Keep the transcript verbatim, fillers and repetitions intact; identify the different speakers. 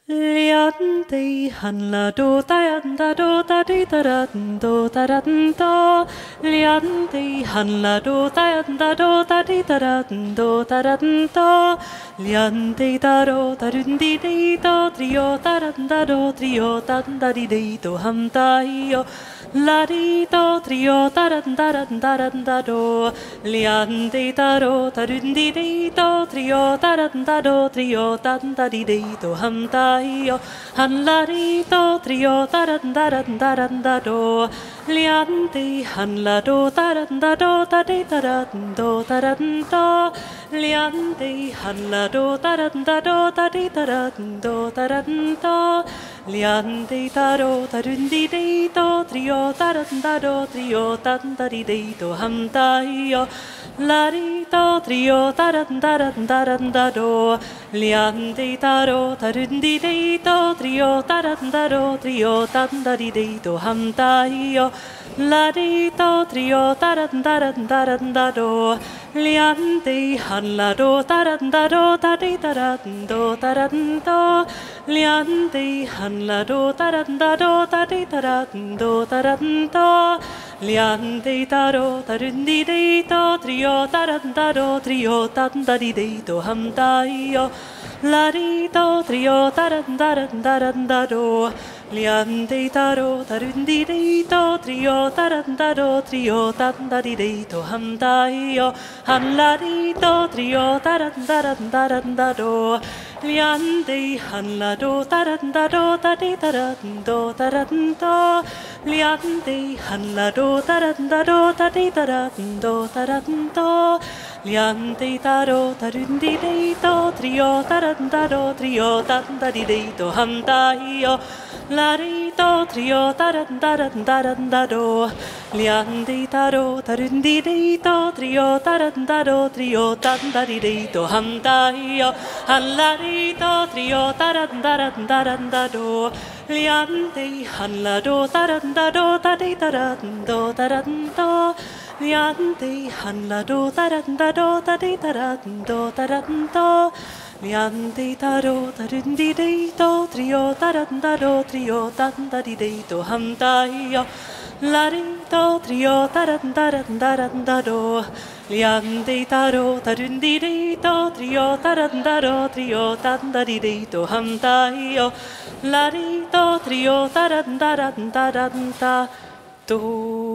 Speaker 1: Liante hanla do ta yanda do ta di ta da do ta da do. Liante hanla do ta yanda do ta di ta da do ta da do. Liante ta ro ta dun di di do trio ta da da do trio ta da di di do ham ta io. La di do trio ta da da da da da do. Liante ta ro ta dun di di do trio ta da da do trio ta da di di do ham ta io. Han la di do trio ta da da da da da do. Liante han la do ta da da do ta di ta da do ta da do. Liante han la do ta da da do ta di ta da do ta da do. Liante ta ro ta dun di di do trio ta da da do trio ta da di di do ham ta io. La di do trio ta da da da da da do. Liante ta ro ta dun di di do trio ta da da do trio ta da di di do ham ta io. La di do trio ta da da da da da do. Liante han la do ta da da do ta di ta da do ta da do. Liante han la do ta da da do ta di ta da do ta da do. Liante ta ro ta dun di di do trio ta da da do trio ta da di di do ham ta io. La di do trio ta da da da da do. Liante ta ro ta dun di di do trio ta da da do trio ta da di di do ham ta io. Han la di do trio ta da da da da do. Liante han la do ta da da do ta di ta da do ta da do. Liante han la do ta da da do ta di ta da do ta da do. Liante ta ro ta dun di di do trio ta da da do trio ta da di di do ham ta io. La di do trio ta da da da da do. Liante ta ro ta dun di di do trio ta da da do trio ta da di di do ham ta io. Han la di do trio ta da da da da do. Liante han la do ta da da do ta di ta da do ta da do. Liante han la do ta da da do ta di ta da do ta da do. Liante ta ro ta dun di di do trio ta da da do trio ta da di di do ham ta io. La di do trio ta da da da da do. Liante ta ro ta dun di di do trio ta da da do trio ta da di di do ham ta io. La di do trio ta da da da da do.